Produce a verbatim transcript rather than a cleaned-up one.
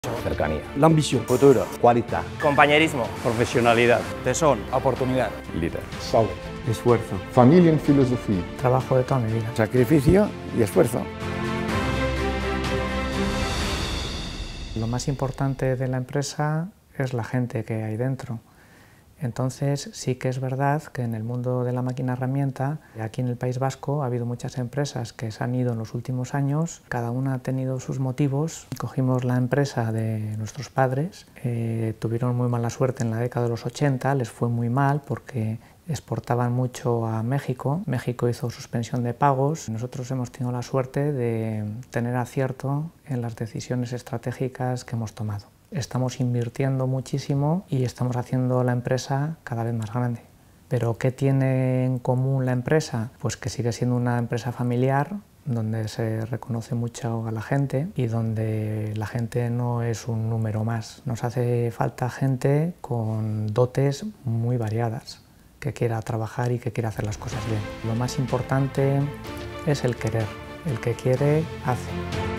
Cercanía. L'ambició. Futuro. Qualitat. Compañerismo. Professionalitat. Tesón. Oportunidad. Líder. Salud. Esfuerzo. Familia en filosofía. Trabajo de toda mi vida. Sacrificio y esfuerzo. Lo más importante de la empresa es la gente que hay dentro. Entonces sí que es verdad que en el mundo de la máquina herramienta, aquí en el País Vasco ha habido muchas empresas que se han ido en los últimos años, cada una ha tenido sus motivos. Cogimos la empresa de nuestros padres, eh, tuvieron muy mala suerte en la década de los ochenta, les fue muy mal porque exportaban mucho a México, México hizo suspensión de pagos, nosotros hemos tenido la suerte de tener acierto en las decisiones estratégicas que hemos tomado. Estamos invirtiendo muchísimo y estamos haciendo la empresa cada vez más grande. ¿Pero qué tiene en común la empresa? Pues que sigue siendo una empresa familiar, donde se reconoce mucho a la gente y donde la gente no es un número más. Nos hace falta gente con dotes muy variadas, que quiera trabajar y que quiera hacer las cosas bien. Lo más importante es el querer. El que quiere, hace.